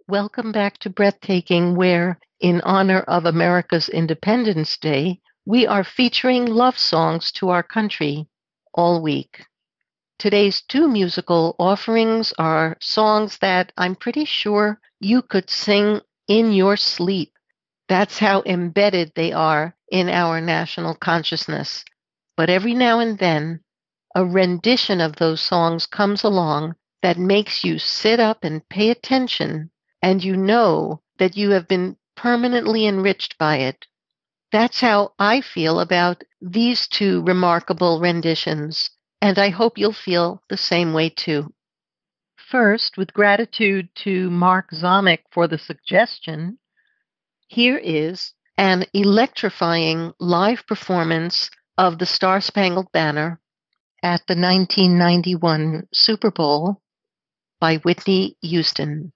Welcome back to Breathtaking, where, in honor of America's Independence Day, we are featuring love songs to our country all week. Today's two musical offerings are songs that I'm pretty sure you could sing in your sleep. That's how embedded they are in our national consciousness. But every now and then, a rendition of those songs comes along that makes you sit up and pay attention, and you know that you have been permanently enriched by it. That's how I feel about these two remarkable renditions, and I hope you'll feel the same way too. First, with gratitude to Mark Zomick for the suggestion, here is an electrifying live performance of the Star Spangled Banner at the 1991 Super Bowl by Whitney Houston.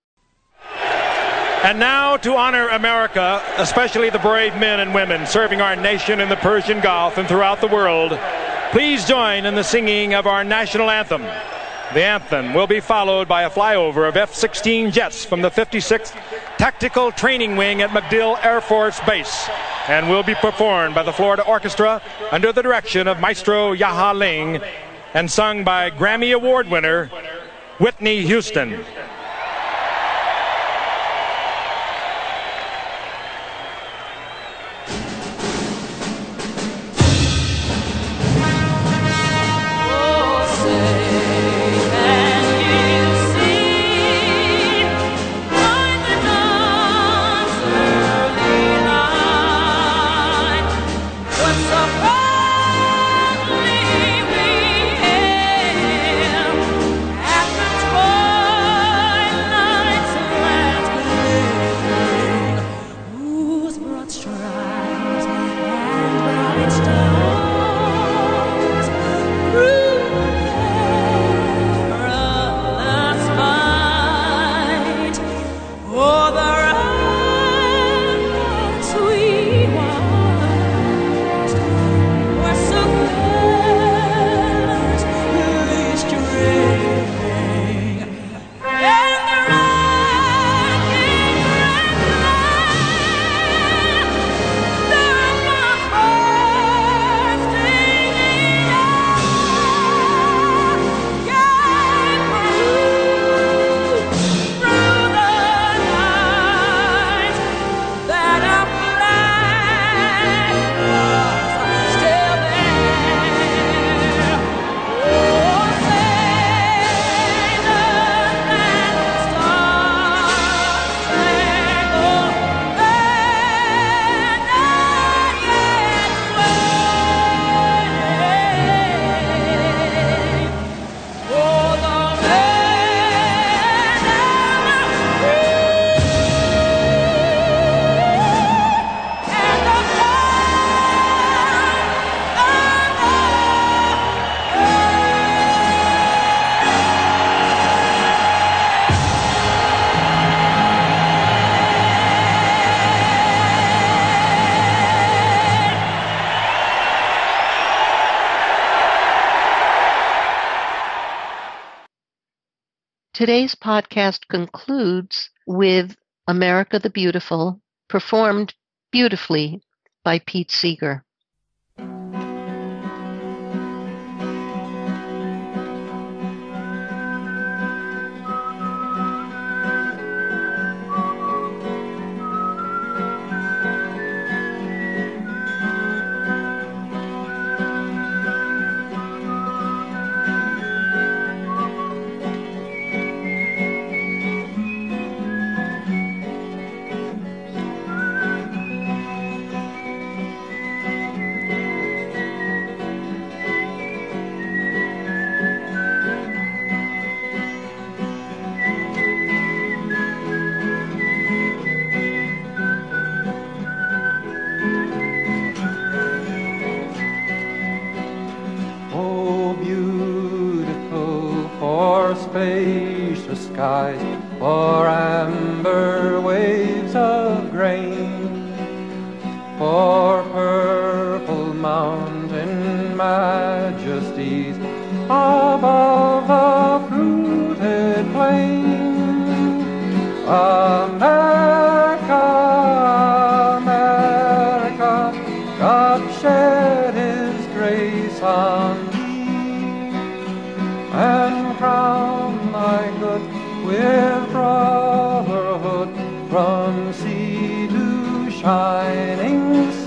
And now, to honor America, especially the brave men and women serving our nation in the Persian Gulf and throughout the world, please join in the singing of our national anthem. The anthem will be followed by a flyover of F-16 jets from the 56th Tactical Training Wing at MacDill Air Force Base, and will be performed by the Florida Orchestra under the direction of Maestro Yaha Ling and sung by Grammy Award winner Whitney Houston. Today's podcast concludes with America the Beautiful, performed beautifully by Pete Seeger. Spacious skies, for amber waves of grain, for purple mountain majesties above the fruited plain. America, America, God shed His grace on thee, and crown thy good with brotherhood from sea to shining sea.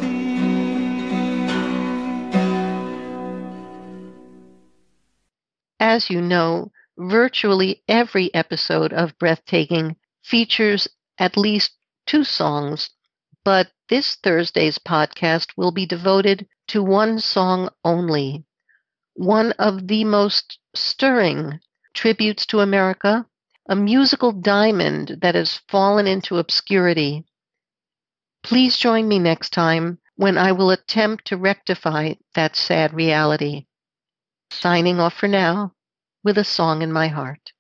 As you know, virtually every episode of Breathtaking features at least 2 songs, but this Thursday's podcast will be devoted to one song only, one of the most stirring tributes to America, a musical diamond that has fallen into obscurity. Please join me next time when I will attempt to rectify that sad reality. Signing off for now with a song in my heart.